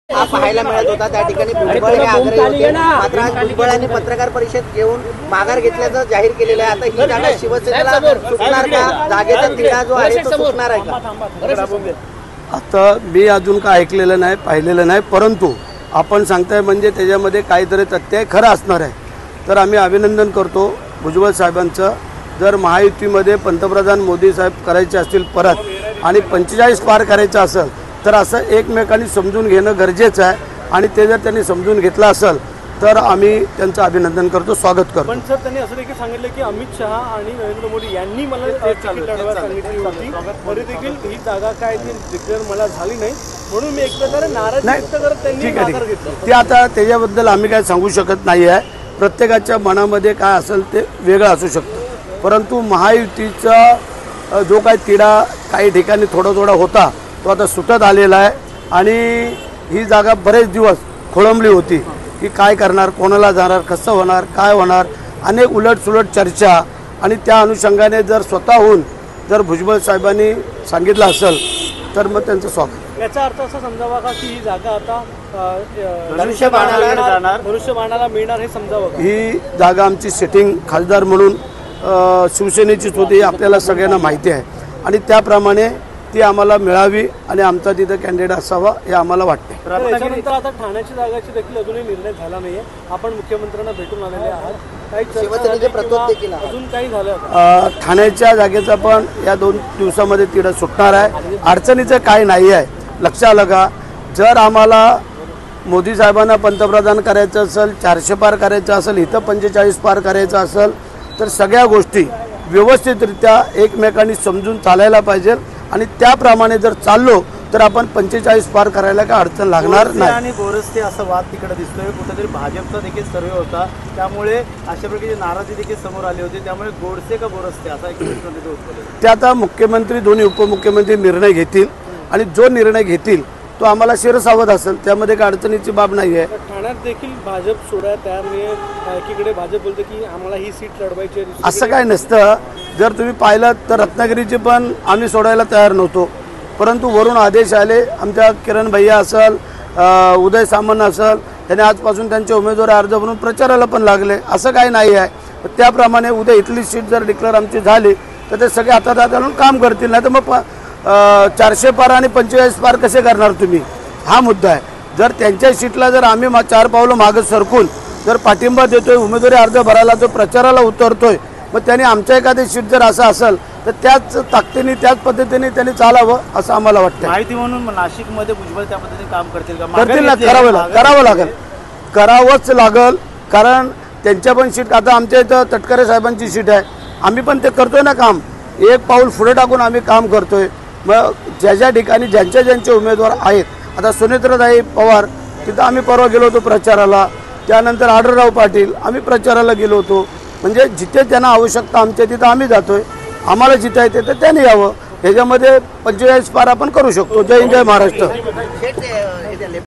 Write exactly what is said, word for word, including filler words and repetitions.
हा पाहायला मिळत होता। त्या ठिकाणी भुजबळ हे आग्रही होते, मात्र आज भुजबळांनी पत्रकार परिषद घेऊन माघार घेतल्याचं जाहीर केलेलं आहे। आता ही जागा शिवसेनेला सुटणार का? जागेचा तिढा जो आहे तो सुटणार आहे का? आता मी अजून काय ऐकलेलं नाही, पाहिलेलं नाही, परंतु आपण सांगताय म्हणजे त्याच्यामध्ये काहीतरी तथ्य खरं असणार आहे। तर आम्ही अभिनंदन करतो भुजबळ साहेबांचं। जर महायुतीमध्ये पंतप्रधान मोदी साहेब करायचे असतील परत आणि पंचेचाळीस पार करायचं असेल तर असं एकमेकांनी समजून घेणं गरजेचं आहे आणि ते जर त्यांनी समजून घेतलं असेल तर आम्ही त्यांचं अभिनंदन करतो, स्वागत करतो। पण सर त्यांनी असं देखील सांगितलं की अमित शहा आणि नरेंद्र मोदी यांनी मला तिकीट लढवायला सांगितली होती, तरी देखील ही जागा काय ती डिक्लेअर मला झाली नाही, म्हणून मी एक प्रकारे नाराजी व्यक्त करत त्यांनी माघार घेतली। ते आता त्याच्याबद्दल आम्ही काय सांगू शकत नाही आहे। प्रत्येकाच्या मनामध्ये काय असेल ते वेगळं असू शकतं, परंतु महायुतीचा जो काही तिढा काही ठिकाणी थोडा थोडा होता तो आता सुटत आलेला आहे आणि ही जागा बरेच दिवस खोळंबली होती की काय करणार, कोणाला जाणार, कसं होणार, काय होणार, अनेक उलटसुलट चर्चा आणि त्या अनुषंगाने जर स्वतःहून जर भुजबळ साहेबांनी सांगितलं असेल तर मग त्यांचं स्वागत। याचा अर्थ असा समजावा का की ही जागा आता धनुष्यबाणाला धनुष्यबाणाला मिळणार हे समजावं का? ही जागा आमची सिटिंग खासदार म्हणून शिवसेनेचीच होती, आपल्याला सगळ्यांना माहिती आहे आणि त्याप्रमाणे ती आम्हाला मिळावी आणि आमचा तिथं कॅन्डिडेट असावा हे आम्हाला वाटते। त्याच्यानंतर आता ठाण्याच्या जागाची देखील अजूनही निर्णय झाला नाहीये, आपण मुख्यमंत्र्यांना भेटून आलेले आहात, काही शिवसेनेचे प्रतोद देखील अजून काही झालं? ठाण्याच्या जागेचा पण या दोन दिवसामध्ये तिढा सुटणार आहे, अडचणीचं काही नाही आहे। लक्षात आलं का? जर आम्हाला मोदी साहेबांना पंतप्रधान करायचं असेल, चारशे पार करायचं असेल, इथं पंचेचाळीस पार करायचं असेल तर सगळ्या गोष्टी व्यवस्थितरित्या एकमेकांनी समजून चालायला पाहिजे आणि त्याप्रमाणे जर चाललो तर आपण पंचेचाळीस पार करायला काय अडचण लागणार नाही। आणि गोरस्ते असा वाद तिकडे दिसतोय, कुठेतरी भाजपचा देखील सर्वे होता, त्यामुळे अशा प्रकारची नाराजी देखील समोर आली होती, त्यामुळे गोडसे का गोरस्ते असा एक प्रश्न तिथे उद्भवला। ते आता मुख्यमंत्री दोन्ही उपमुख्यमंत्री निर्णय घेतील आणि जो निर्णय घेतील तो आम्हाला शिरसावत असेल, त्यामध्ये काय अडचणीची बाब नाही आहे। ठाण्यात देखील भाजप सोडायला तयार नाही, एकीकडे भाजप बोलते की आम्हाला ही सीट लढवायची आहे, असं काय नसतं। जर तुम्ही पाहिलं तर रत्नागिरीची पण आम्ही सोडायला तयार नव्हतो, परंतु वरून आदेश आले, आमच्या किरण भैया असेल, उदय सामंत असेल, त्यांनी आजपासून त्यांचे उमेदवारी अर्ज भरून प्रचाराला पण लागले, असं काही नाही आहे। त्याप्रमाणे उद्या इथली सीट जर डिक्लेअर आमची झाली तर ते सगळे हातात हात घालून काम करतील, नाही तर मग चारशे पार आणि पंचेचाळीस पार कसे करणार तुम्ही, हा मुद्दा आहे। जर त्यांच्या सीटला जर आम्ही चार पावलं मागं सरकून जर पाठिंबा देतोय, उमेदवारी अर्ज भरायला जो प्रचाराला उतरतोय, मग त्यांनी आमच्या एखादी सीट जर असं असेल तर त्याच ताकदीने त्याच पद्धतीने त्यांनी चालावं असं आम्हाला वाटतं। माहिती म्हणून नाशिकमध्ये भुजबळ त्या पद्धतीने काम करतील का? करतील ना, करावं करावं लागेल करावंच लागेल, कारण त्यांच्या पण सीट आता आमच्या इथं तटकरे साहेबांची सीट आहे, आम्ही पण ते करतोय ना काम, एक पाऊल पुढे टाकून आम्ही काम करतोय। मग ज्या ज्या ठिकाणी ज्यांच्या ज्यांचे उमेदवार आहेत, आता सुनेत्रताई पवार तिथं आम्ही परवा गेलो होतो प्रचाराला, त्यानंतर आढळराव पाटील आम्ही प्रचाराला गेलो होतो, म्हणजे जिथे त्यांना आवश्यकता आमच्या तिथं आम्ही जातोय, आम्हाला जिथं आहे तिथं त्यांनी यावं, ह्याच्यामध्ये पंचेचाळीस पार आपण करू शकतो। जय हिंद, जय महाराष्ट्र।